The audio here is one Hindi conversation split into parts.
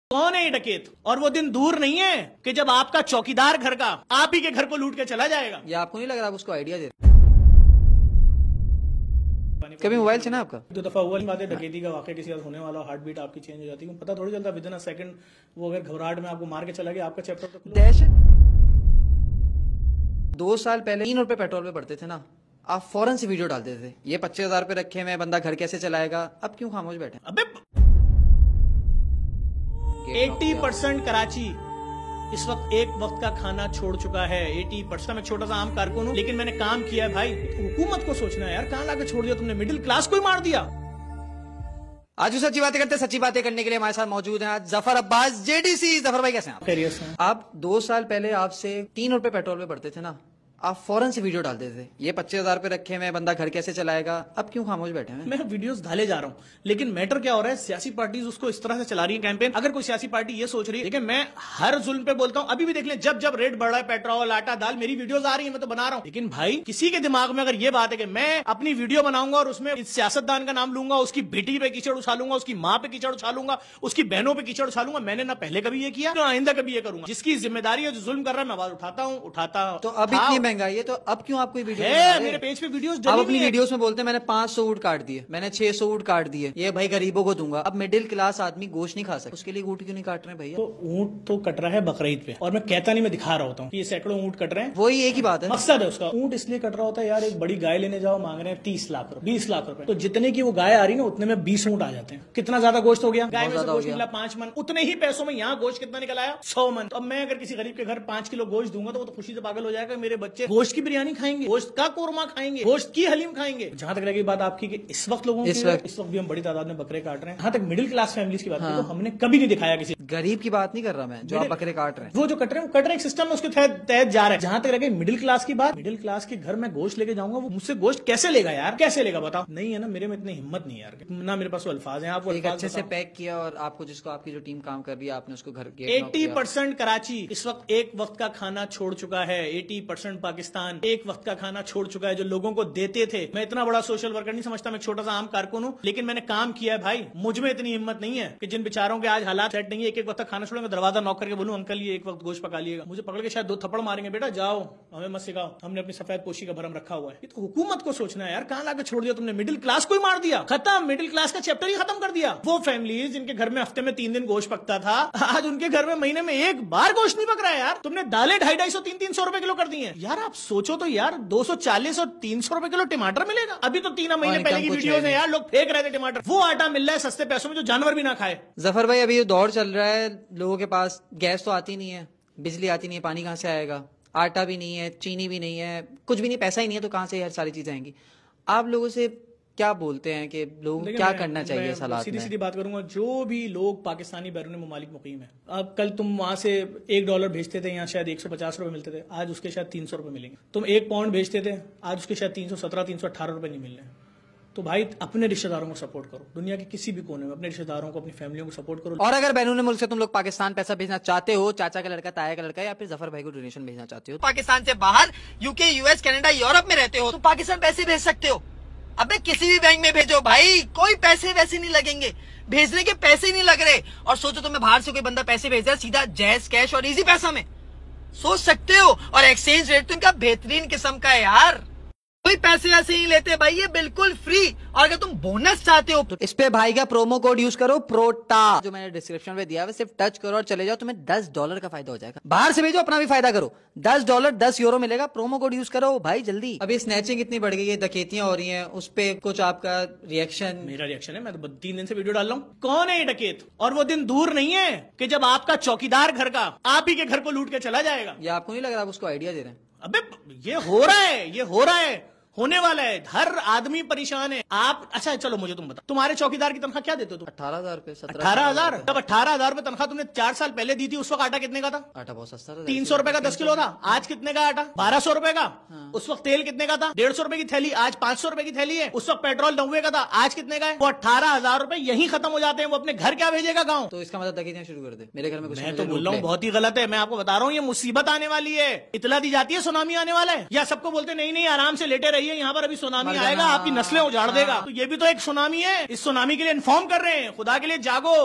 कौन है ये डकैत? और वो दिन दूर नहीं है कि जब आपका चौकीदार घर का आप ही के घर को लूट के चला जाएगा। ये आपको नहीं लग रहा आप उसको आइडिया दे रहे? कभी मोबाइल से ना आपका 2 दफा हुआ बात है, डकैती का वाकया किसी का होने वाला, हार्ट बीट आपकी चेंज हो जाती है, पता थोड़ी चलता। विदिन अ सेकंड वो अगर घबराहट में आपको मार के चला गया, आपका चैप्टर तो दहशत। 2 साल पहले 3 रुपए पेट्रोल पे पड़ते थे ना, आप फौरन से वीडियो डालते थे ये 25,000 पे रखे हुए बंदा घर कैसे चलाएगा। अब क्यों खामोश बैठे? अबे 80% कराची इस वक्त एक वक्त का खाना छोड़ चुका है। 80%। मैं छोटा सा आम कारकुन हूँ, लेकिन मैंने काम किया है भाई। हुकूमत को सोचना है यार, कहाँ लाके छोड़ दिया तुमने? मिडिल क्लास को ही मार दिया। आज भी सच्ची बातें करते, सच्ची बातें करने के लिए हमारे साथ मौजूद हैं आज जफर अब्बास जेडीसी। जफर भाई कैसे हैं आप? खैरियत से हैं। आप 2 साल पहले आपसे 3 रुपए पेट्रोल पे पड़ते थे ना, आप फौरन से वीडियो डालते थे ये 25,000 पे रखे हुए बंदा घर कैसे चलाएगा। अब क्यों खामोश बैठे हैं? मैं वीडियोस डाले जा रहा हूँ, लेकिन मैटर क्या हो रहा है, सियासी पार्टीज उसको इस तरह से चला रही है कैंपेन। अगर कोई सियासी पार्टी ये सोच रही है, लेकिन मैं हर जुल्म पे बोलता हूँ, अभी भी देख लें, जब जब रेट बढ़ रहा है, पेट्रोल आटा दाल, मेरी वीडियोस आ रही है, मैं तो बना रहा हूँ। लेकिन भाई किसी के दिमाग में अगर ये बात है कि मैं अपनी वीडियो बनाऊंगा और उसमें इस सियासतदान का नाम लूंगा, उसकी बेटी पे कीचड़ उछालूंगा, उसकी माँ पे कीचड़ उछालूंगा, उसकी बहनों पे कीचड़ उछालूंगा, मैंने ना पहले कभी ये किया, ना आइंदा कभी ये करूंगा। जिसकी जिम्मेदारी है, जो जुल्म कर रहा है, मैं आवाज उठाता हूँ। तो अब इतनी महंगाई है, तो अब क्यों आप कोई वीडियो है? मेरे पेज पे वीडियोस आप अपनी वीडियोस में बोलते हैं मैंने 500 ऊँट काट दिए, मैंने 600 ऊँट काट दिए, ये भाई गरीबों को दूंगा। अब मिडिल क्लास आदमी गोश्त नहीं खा सकता, उसके लिए ऊँट क्यों नहीं काट रहे हैं भैया? तो ऊँट तो कट रहा है बकरीद पे, और मैं कहता नहीं, मैं दिखा रहा होता हूँ कि ये सैकड़ों ऊँट कट रहे हैं। वही एक ही बात है, मकसद है उसका। ऊँट इसलिए कट रहा होता है यार, एक बड़ी गाय लेने जाओ, मांग रहे हैं 30 लाख रुपए, 20 लाख रुपए, तो जितने की वो गाय आ रही है ना, उतने में 20 ऊँट आ जाते हैं। कितना ज्यादा गोश्त हो गया? गाय में से गोश्त निकला 5 मन, उतने ही पैसों में यहाँ गोश्त कितना निकल आया? 100 मन। तो अब मैं अगर किसी गरीब के घर 5 किलो गोश्त दूंगा, तो वो तो खुशी से पागल हो जाएगा, मेरे बच्चे गोश्त की बिरयानी खाएंगे, गोश्त का कोरमा खाएंगे, गोश्त की हलीम खाएंगे। जहां तक रहेगी बात आपकी कि इस वक्त लोगों इस वक्त भी हम बड़ी तादाद में बकरे काट रहे हैं। जहां तक मिडिल क्लास फैमिलीज की बात है, तो हमने कभी नहीं दिखाया किसी गरीब की बात नहीं कर रहा मैं, जो आप बकरे काट रहे हैं, वो जो कट रहे हैं, वो कट रहे हैं, सिस्टम में उसके तहत जा रहे हैं। जहां तक रह गई मिडिल क्लास की बात, मिडिल क्लास के घर में गोश्त लेके जाऊंगा, वो मुझसे गोश्त कैसे लेगा यार? कैसे लेगा बताओ? नहीं है ना, मेरे में इतनी हिम्मत नहीं यार, ना मेरे पास वो अल्फाज हैं। आप अच्छे से पैक किया और आपको जिसको आपकी जो टीम काम कर रही है, आपने उसको घर 80% कराची इस वक्त एक वक्त का खाना छोड़ चुका है। 80% पाकिस्तान एक वक्त का खाना छोड़ चुका है, जो लोगों को देते थे। मैं इतना बड़ा सोशल वर्कर नहीं समझता, मैं छोटा सा आम कारकुन हूँ, लेकिन मैंने काम किया है भाई। मुझ में इतनी हिम्मत नहीं है कि जिन बेचारों के आज हालात सेट नहीं है, एक वक्त खाना छोड़ेंगे, दरवाजा नॉक करके बोलूं अंकल ये एक वक्त गोश्त पका लिएगा, मुझे पकड़ के शायद 2 थप्पड़ मारेंगे, बेटा जाओ, हमें मत सिखाओ, हमने अपनी सफेद पोशी का भरम रखा हुआ है। ये तो हुकूमत को सोचना है यार, कहाँ लाके छोड़ दिया तुमने? मिडिल क्लास को ही मार दिया, खत्म। मिडिल क्लास का चैप्टर ही खत्म कर दिया। वो फैमिलीज जिनके घर में हफ्ते में 3 दिन गोश्त पकता था, आज उनके घर में महीने में एक बार गोश्त नहीं पक रहा है यार। तुमने दालें 250, 300 रुपए किलो कर दी है यार। आप सोचो तो यार, 240 और 300 रुपए किलो टमाटर मिलेगा। अभी तो 3 महीने पहले की वीडियोस है यार, लोग फेंक रहे थे टमाटर। वो आटा मिल रहा है सस्ते पैसों में, जो जानवर भी ना खाए। जफर भाई अभी ये दौर चल रहा है, लोगों के पास गैस तो आती नहीं है, बिजली आती नहीं है, पानी कहाँ से आएगा, आटा भी नहीं है, चीनी भी नहीं है, कुछ भी नहीं, पैसा ही नहीं है, तो कहाँ से यार सारी चीजें आएंगी? आप लोगों से क्या बोलते हैं कि लोग क्या करना चाहिए इस हालात में? सीधी बात करूंगा, जो भी लोग पाकिस्तानी बैरून ममालिक मुकीम है, अब कल तुम वहां से $1 भेजते थे, यहाँ शायद 150 रुपए मिलते थे, आज उसके शायद 300 रुपए मिलेंगे। तुम 1 पाउंड भेजते थे, आज उसके शायद 317, 318 रुपए नहीं मिल रहे। तो भाई अपने रिश्तेदारों को सपोर्ट करो, दुनिया के किसी भी कोने में अपने रिश्तेदारों को, अपनी फैमिलियों को सपोर्ट करो। और अगर बैरून मुल्क से तुम लोग पाकिस्तान पैसा भेजना चाहते हो, चाचा का लड़का, ताया का लड़का, या फिर जफर भाई को डोनेशन भेजना चाहते हो, पाकिस्तान से बाहर यूके, यूएस, कनाडा, यूरोप में रहते हो, तो पाकिस्तान पैसे भेज सकते हो। अबे किसी भी बैंक में भेजो भाई, कोई पैसे वैसे नहीं लगेंगे, भेजने के पैसे ही नहीं लग रहे। और सोचो तुम्हें बाहर से कोई बंदा पैसे भेज रहा है, सीधा जैज कैश और इजी पैसा में, सोच सकते हो। और एक्सचेंज रेट तो इनका बेहतरीन किस्म का है यार, कोई पैसे ऐसे ही लेते भाई, ये बिल्कुल फ्री। और अगर तुम बोनस चाहते हो तो इस पे भाई का प्रोमो कोड यूज करो, प्रोटा, जो मैंने डिस्क्रिप्शन में दिया है, सिर्फ टच करो और चले जाओ, तुम्हें $10 का फायदा हो जाएगा। बाहर से भेजो, अपना भी फायदा करो, $10 10 यूरो मिलेगा, प्रोमो कोड यूज करो भाई जल्दी। अभी स्नैचिंग इतनी बढ़ गई है, डकैतियां हो रही हैं, उस पे कुछ आपका रिएक्शन? मेरा रिएक्शन है, मैं तो 3 दिन से वीडियो डाल रहा हूँ। कौन है ये डकैत? और वो दिन दूर नहीं है कि जब आपका चौकीदार घर का आप ही के घर को लूट के चला जाएगा। ये आपको नहीं लग रहा आप उसको आइडिया दे रहे हैं? अबे ये हो रहा है, ये हो रहा है, होने वाला है। हर आदमी परेशान है। आप अच्छा चलो मुझे तुम बताओ, तुम्हारे चौकीदार की तनख्वाह क्या देते हो तुम? 18,000 रुपए, 18,000। जब 18,000 रुपए तनख्वाह तुमने 4 साल पहले दी थी, उस वक्त आटा कितने का था? आटा बहुत सस्ता था, 300 रुपए का 10 किलो था। आज कितने का आटा? 1200 रुपए का। उस वक्त तेल कितने का था? 150 रुपए की थैली, आज 500 रुपए की थैली है। उस वक्त पेट्रोल 90 का था, आज कितने का है? वो 18,000 रुपए यही खत्म हो जाते हैं, वो अपने घर क्या भेजेगा गाँव? तो इसका मतलब डकैतियां शुरू कर दे मेरे घर में कुछ? मैं तो बोल रहा हूँ बहुत ही गलत है। मैं आपको बता रहा हूँ, ये मुसीबत आने वाली है। इतला दी जाती है सुनामी आने वाला है, या सबको बोलते नहीं नहीं आराम से लेटे रहिए, यहाँ पर अभी सुनामी आएगा, आपकी नस्लें उजाड़ देगा। तो ये भी तो एक सुनामी है, इस सुनामी के लिए इन्फॉर्म कर रहे हैं। खुदा के लिए जागो,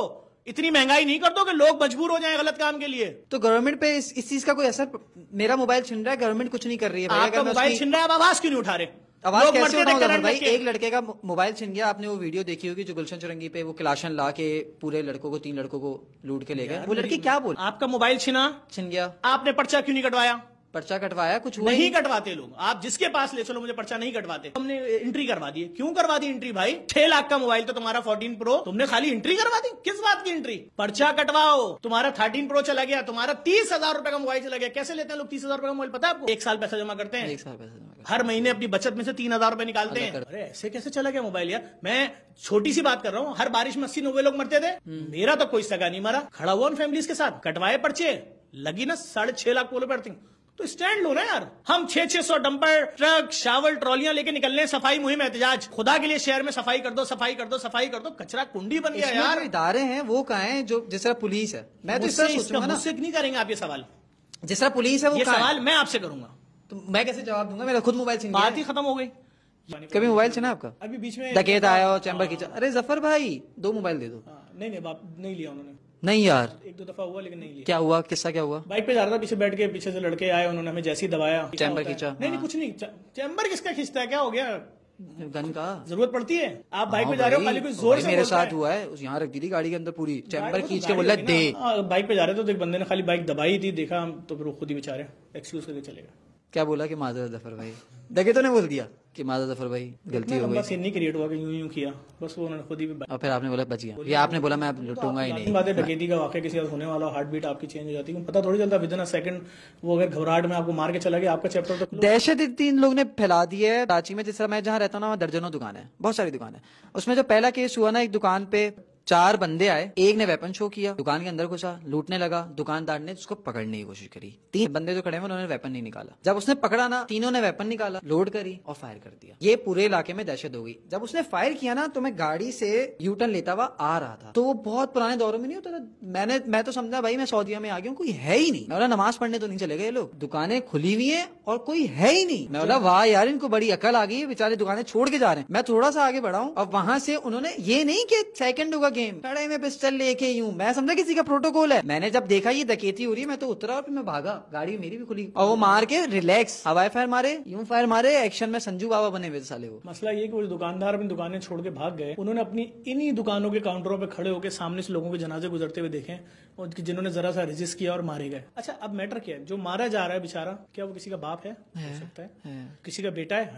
इतनी महंगाई नहीं कर दो कि लोग मजबूर हो जाएं गलत काम के लिए। तो गवर्नमेंट पे इस चीज का कोई असर, मेरा मोबाइल छिन रहा है, गवर्नमेंट कुछ नहीं कर रही है भाई। आपका मोबाइल छिन रहा है, आप आवाज क्यों नहीं उठा रहे? आवाज लोग कैसे मरते थे उठाऊं करंट भाई? लग के। एक लड़के का मोबाइल छिन गया, आपने वो वीडियो देखी होगी जो गुलशन चुरंगी पे वो क्लाशन ला के पूरे लड़कों को, 3 लड़कों को लूट के ले गए। वो लड़की क्या बोल, आपका मोबाइल छिना, छिन गया, आपने पर्चा क्यों नहीं कटवाया? पर्चा कटवाया, कुछ हुआ नहीं कटवाते लोग। आप जिसके पास ले चलो, मुझे पर्चा नहीं कटवाते। हमने एंट्री करवा दी। क्यों करवा दी एंट्री भाई? 6 लाख का मोबाइल तो तुम्हारा 14 प्रो, तुमने खाली एंट्री करवा दी। किस बात की एंट्री? पर्चा कटवाओ। तुम्हारा 13 प्रो चला गया, तुम्हारा 30,000 रुपए का मोबाइल चला गया। कैसे लेते हैं लोग 30,000 रुपए का मोबाइल? पता है आपको? 1 साल पैसा जमा करते हैं, 1 साल पैसा जमा करते हर महीने अपनी बचत में से 3,000 रुपए निकालते हैं। अरे ऐसे कैसे चला गया मोबाइल यार? मैं छोटी सी बात कर रहा हूँ, हर बारिश में 80-90 लोग मरते थे। मेरा तो कोई सगा नहीं मरा। खड़ा हुआ फैमिलीज के साथ, कटवाए पर्चे, लगी ना 6.5 लाख पोलो पड़ती। तो स्टैंड लो ना यार। हम 600 डंपर ट्रक शावल ट्रॉलियां लेके निकलने, सफाई मुहिम एहतजाज। खुदा के लिए शहर में सफाई कर दो, सफाई कर दो, सफाई कर दो। कचरा कुंडी बन गया यार। जो इदारे हैं वो कहाँ हैं, जो जिस तरह पुलिस है? मैं तो इस तरह सोचूंगा ना, मुझसे नहीं करेंगे आप ये सवाल। जिस तरह पुलिस है वो ये कहाँ है? सवाल मैं आपसे करूंगा तो मैं कैसे जवाब दूंगा? मेरा खुद मोबाइल छिन गया बात है। ही खत्म हो गई। कभी मोबाइल छिना आपका? अभी बीच में डकैत आया और चैम्बर खींचा। अरे जफर भाई 2 मोबाइल दे दो। नहीं बाप नहीं लिया उन्होंने। नहीं यार, 1-2 दफा हुआ लेकिन नहीं लिया। क्या हुआ? किस्सा क्या हुआ? बाइक पे जा रहा था, पीछे बैठ के पीछे से लड़के आए, उन्होंने हमें जैसे ही दबाया, चैम्बर खींचा? नहीं कुछ नहीं। चैम्बर किसका खींचता है? क्या हो गया? गन का जरूरत पड़ती है? आप बाइक पे जा रहे हो, खाली कोई जोर से मेरे बोलता साथ है। हुआ है, उस यहाँ रख दी थी गाड़ी के अंदर पूरी, चैम्बर तो खींच के गाड़ी बोला होगी दे। ना। बाइक पे जा रहे थे तो एक बंदे ने खाली बाइक दबाई थी, देखा हम तो फिर वो खुद ही बेचारे एक्सक्यूज करके चलेगा। क्या बोला कि माजरत जफर भाई? डकैत तो ने बोल दिया कि माजरत जफर भाई गलती हो गई, सीन नहीं क्रिएट हुआ कि यूं किया, बस वो उन्होंने खुद ही और फिर आपने बोला बच गया, या आपने बोला मैं अब लुटूंगा ही नहीं? बात है, डकैती का वाकया किसी का होने वाला, हार्ट बीट आपकी चेंज हो जाती है, पता थोड़ी चलता विद इन अ सेकंड। वो अगर घबराहट में आपको मार के चला गया, आपका चैप्टर तो दहशत इतनी इन लोग ने फैला दी है कराची में। जिस तरह मैं जहाँ रहता हूँ ना, वहाँ दर्जनों दुकान है, बहुत सारी दुकान है। उसमें जो पहला केस हुआ ना, एक दुकान पे 4 बंदे आए, एक ने वेपन शो किया, दुकान के अंदर घुसा, लूटने लगा। दुकानदार ने उसको पकड़ने की कोशिश करी, 3 बंदे जो खड़े हैं उन्होंने वेपन नहीं निकाला। जब उसने पकड़ा ना, तीनों ने वेपन निकाला, लोड करी और फायर कर दिया। ये पूरे इलाके में दहशत हो गई। जब उसने फायर किया ना, तो मैं गाड़ी से यू टर्न लेता हुआ आ रहा था, तो वो बहुत पुराने दौरों में नहीं होता था। मैं तो समझा भाई मैं सऊदीया में आ गया हूँ, कोई है ही नहीं। मैं बोला नमाज पढ़ने तो नहीं चले गए लोग, दुकानें खुली हुई है और कोई है ही नहीं। मैं बोला वाह यार, इनको बड़ी अकल आ गई है, बेचारे दुकानें छोड़ के जा रहे हैं। मैं थोड़ा सा आगे बढ़ा हूँ और वहां से उन्होंने, ये नहीं कि सेकंड होगा गेम, खड़े में पिस्टल लेके यूं, मैं समझा किसी का प्रोटोकॉल है। मैंने जब देखा ये डकैती हो रही है, मैं तो उतरा और फिर मैं भागा, गाड़ी मेरी भी खुली, और वो मार के रिलैक्स हवाई फायर मारे, यूं फायर मारे, एक्शन में संजू बाबा बने हुए साले वो। मसला ये कि वो दुकानदार अपनी दुकानें छोड़ के भाग गए, उन्होंने अपनी इन्हीं दुकानों के काउंटरों पे खड़े होकर सामने से लोगों के जनाजे गुजरते हुए देखे, और जिन्होंने जरा सा रेजिस्ट किया और मारे गए। अच्छा, अब मैटर क्या है? जो मारा जा रहा है बेचारा, क्या वो किसी का बाप है? हो सकता है। किसी का बेटा है?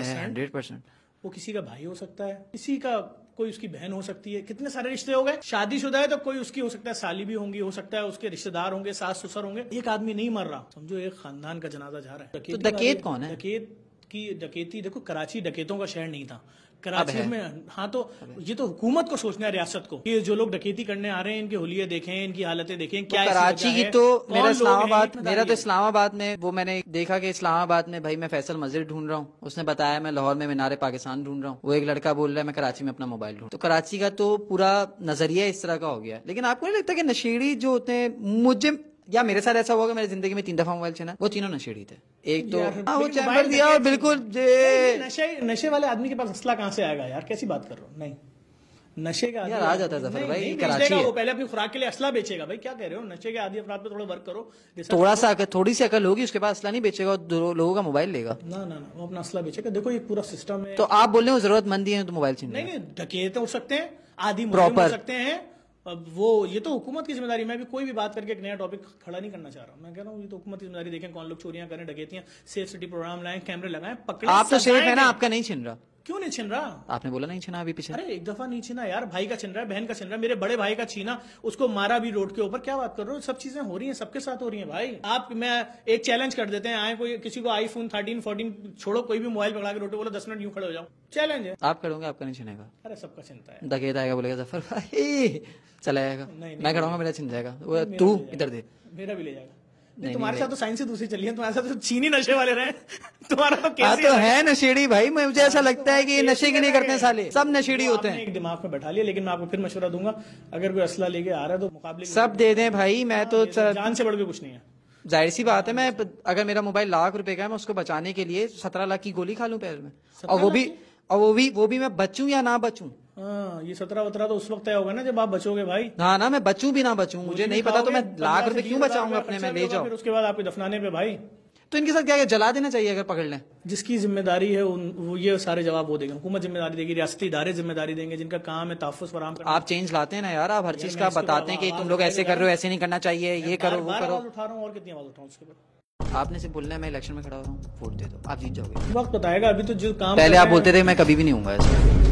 100%। वो किसी का भाई हो सकता है, किसी का कोई उसकी बहन हो सकती है। कितने सारे रिश्ते हो गए। शादीशुदा है तो कोई उसकी हो सकता है साली भी होंगी, हो सकता है उसके रिश्तेदार होंगे, सास ससुर होंगे। एक आदमी नहीं मर रहा, समझो एक खानदान का जनाजा जा रहा है। तो डकैत कौन है? डकैती देखो, कराची डकैतों का शहर नहीं था। कराची में हाँ, तो ये तो हुकूमत को सोचना है, रियासत को, कि जो लोग डकैती करने आ रहे हैं इनके हुलिये देखें, इनकी हालतें देखें। क्या कराची की तो मेरा इस्लामाबाद में वो मैंने देखा कि इस्लामाबाद में भाई मैं फैसल मस्जिद ढूंढ रहा हूँ, उसने बताया मैं लाहौर में मीनार पाकिस्तान ढूंढ रहा हूँ, वो एक लड़का बोल रहा है मैं कराची में अपना मोबाइल ढूंढ। तो कराची का तो पूरा नजरिया इस तरह का हो गया। लेकिन आपको नहीं लगता कि नशेड़ी जो होते हैं, मुझे या मेरे साथ ऐसा हुआ कि मेरी जिंदगी में 3 दफा मोबाइल छीना, वो तीनों नशेड़ी थे। एक तो वो चैम्बर दिया और बिल्कुल नशे वाले आदमी के पास असला कहाँ से आएगा यार? कैसी बात कर रहे हो? नहीं, नशे का यार आ जाता है जफर भाई, कराची वो पहले अपनी खुराक के लिए असला बेचेगा। भाई क्या कह रहे हो? नशे के आदि अपराध पे थोड़ा वर्क करो। थोड़ी सी अकल होगी उसके पास, असला नहीं बेचेगा और लोगों का मोबाइल लेगा। ना, वो अपना असला बेचेगा। देखो ये पूरा सिस्टम है। तो आप बोल रहे हो जरूरतमंद है तो मोबाइल छीन? नहीं, डकैत हो सकते हैं, आदि मुजरिम हो सकते हैं। अब वो ये तो हुकूमत की जिम्मेदारी। मैं भी कोई भी बात करके एक नया टॉपिक खड़ा नहीं करना चाह रहा हूँ। मैं कह रहा हूँ ये तो हुकूमत की जिम्मेदारी। देखें कौन लोग चोरियां करें, डकैतियां, सेफ सिटी प्रोग्राम लाएं, कैमरे लगाएं, पकड़े। आप तो सेफ है ना, आपका नहीं छिन रहा? क्यों नहीं छिन रहा? आपने बोला नहीं छिना अभी पीछे। अरे एक दफा नहीं छिना यार, भाई का छिन रहा है, बहन का छिन रहा है, मेरे बड़े भाई का छीना, उसको मारा भी रोड के ऊपर। क्या बात कर रहे हो? सब चीजें हो रही हैं, सबके साथ हो रही हैं भाई। आप मैं एक चैलेंज कर देते हैं, आए कोई किसी को आईफोन 13, 14 छोड़ो, कोई भी मोबाइल पकड़ा के रोड पे बोलो 10 मिनट यूं खड़े हो जाओ, चैलेंज है। आप करोगे? आपका नहीं छिनेगा? अरे सबका चिंता है। डकैत आएगा बोलेगा जफर भाई चला जाएगा, मैं खड़ाऊंगा मेरा छिन जाएगा, तू इधर दे, मेरा भी ले जाएगा। नहीं, तुम्हारे साथ तो साइंस ही दूसरी चली है, तुम्हारे साथ तो चीनी नशे वाले रहे। तुम्हारा तो कैसे तो है नशेड़ी भाई। मुझे ऐसा लगता है कि ये नशे के लिए करते हैं साले, सब नशेड़ी होते हैं। एक दिमाग में बैठा लिया, लेकिन मैं आपको फिर मशवरा दूंगा, अगर कोई असला लेके आ रहा है तो मुकाबले सब दे दें भाई। मैं तो जान से बढ़ के कुछ नहीं है। जाहिर सी बात है, मैं अगर मेरा मोबाइल ₹1,00,000 का है, मैं उसको बचाने के लिए 17 लाख की गोली खा लूं पैर में, और वो भी मैं बचूं या ना बचूं, हाँ, ये 17-17 तो उस वक्त तय होगा ना जब आप बचोगे भाई। हाँ ना, मैं बचूं भी ना बचूं, मुझे नहीं पता तो मैं लाख रुपए क्यों बचाऊंगा अपने में, ले जाओ। फिर उसके बाद आपके दफनाने पे भाई। तो इनके साथ क्या जला देना चाहिए अगर पकड़ लें? जिसकी जिम्मेदारी है वो ये सारे जवाब वो देगा। हुकूमत जिम्मेदारी देगी, रियासती इदारे जिम्मेदारी देंगे, जिनका काम है तहफ्फुज़ फराहम करना। आप चेंज लाते हैं ना यार, आप हर चीज का बताते हैं कि तुम लोग ऐसे कर रहे हो, ऐसे नहीं करना चाहिए, ये करो वो करो। उठा रहा हूँ और कितनी आवाज उठाऊं उसके बाद? आपने सिर्फ बोलना है मैं इलेक्शन में खड़ा हो रहा हूँ, वोट दे दो, आप जीत जाओगे। वक्त बताएगा, अभी तो जो काम पहले आप बोलते थे मैं कभी भी नहीं हूँगा ऐसा।